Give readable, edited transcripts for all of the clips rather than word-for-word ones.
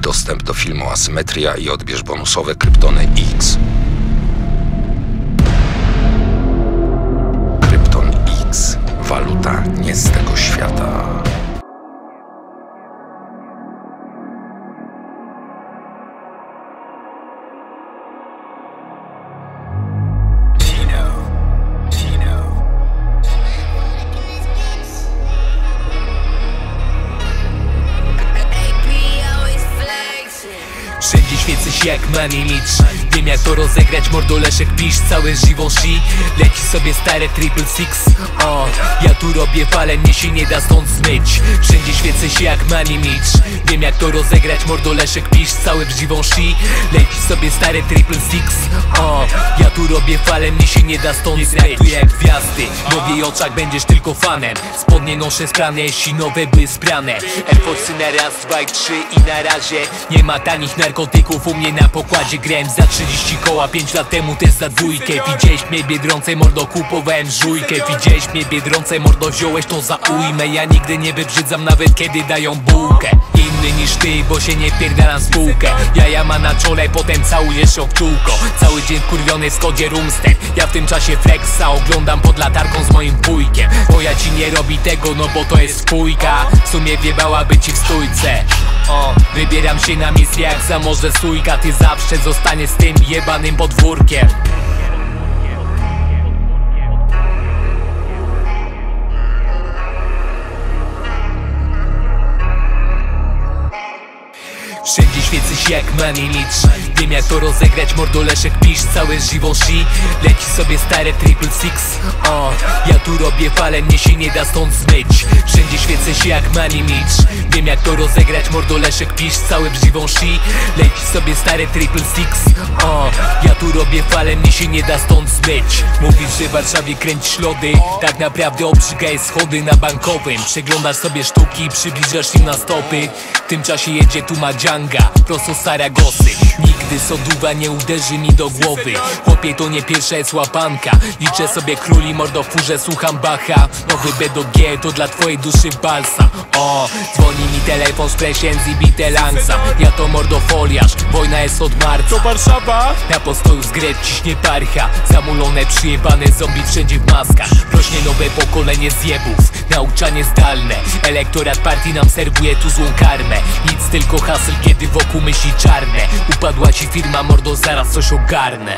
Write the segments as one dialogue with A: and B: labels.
A: dostęp do filmu Asymetria i odbierz bonusowe Kryptony X. Krypton X. Waluta nie z tego świata.
B: Wszędzie świecę się jak Money Mitch. Wiem jak to rozegrać, mordo Leszek pisz. Całe żywą shi, leci sobie stare triple six. Ja tu robię falę, mnie się nie da stąd zmyć. Wszędzie świecę się jak Money Mitch. Wiem jak to rozegrać, mordo Leszek pisz. Całe żywą shi, leci sobie stare triple six. Ja tu robię falę, mnie się nie da stąd zmyć. Traktuję jak gwiazdy, w jej oczach będziesz tylko fanem. Spodnie noszę sprane, jeśli nowe były sprane. Air Force na raz, dwa i trzy i na razie nie ma tanich narkotyków u mnie na pokładzie. Grałem za 30 koła 5 lat temu, też za dwójkę. Widziałeś mnie Biedronce, mordo, kupowałem żujkę. Widziałeś mnie Biedronce, mordo, wziąłeś to za ujmę. Ja nigdy nie wybrzydzam, nawet kiedy dają bułkę. Inny niż ty, bo się nie wpierdalam w spółkę. Ja ma na czole, potem całujesz ją w czółko. Cały dzień wkurwiony w Skodzie Rumstead. Ja w tym czasie flexa oglądam pod latarką z moim wujkiem. Moja ci nie robi tego, no bo to jest spójka. W sumie wiebałaby ci w stójce. Wybieram się na misję jak za morze sójka. Ty zawsze zostaniesz z tym jebanym podwórkiem. Wszędzie świecę się jak Money Mitch. Wiem jak to rozegrać, mordo Leszek pisz. Całe żywą shi, leci sobie stare triple six. Ja tu robię falę, mnie się nie da stąd zmyć. Wszędzie świecę się jak Money Mitch. Wiem jak to rozegrać, mordo Leszek pisz. Całe żywą shi, leci sobie stare triple six. Ja tu robię falę, mnie się nie da stąd zmyć. Mówisz, że w Warszawie kręcisz lody, tak naprawdę obrzygaj schody na Bankowym. Przeglądasz sobie sztuki i przybliżasz im na stopy. W tym czasie jedzie tu Madzianga, prosto z Saragosy. Nigdy soduwa nie uderzy mi do głowy. Chłopie, to nie pierwsza jest łapanka. Liczę sobie króli, mordo w furze, słucham Bacha. Nowy B do G to dla twojej duszy balsam. Dzwoni mi telefon z Presjenzi, bite langsam. Ja to mordo foliarz, wojna jest od marca.
C: To Warszawa?
B: Na postoju z Gret ciśnie parcha. Zamulone, przyjebane zombie wszędzie w maskach. Rośnie nowe pokolenie zjebów, nauczanie zdalne. Elektorat partii nam serwuje tu złą karmę. Nic tylko haseł, kiedy wokół myśli czarne. Upadła ci firma, mordo, zaraz coś ogarnę.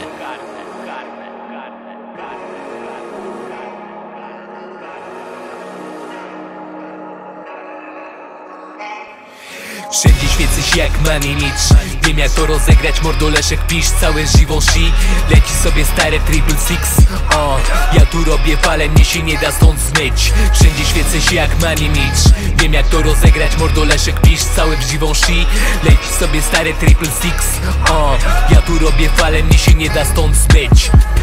B: Wszędzie świecę się jak Money Mitch. Wiem jak to rozegrać, mordo Leszek pisz. Całe żywą shi, leci sobie stare triple six. Ja tu robię falę, mnie się nie da stąd zmyć. Wszędzie świecę się jak Money Mitch. Wiem jak to rozegrać, mordo Leszek pisz. Całe żywą shi, leci sobie stare triple six. Ja tu robię falę, mnie się nie da stąd zmyć.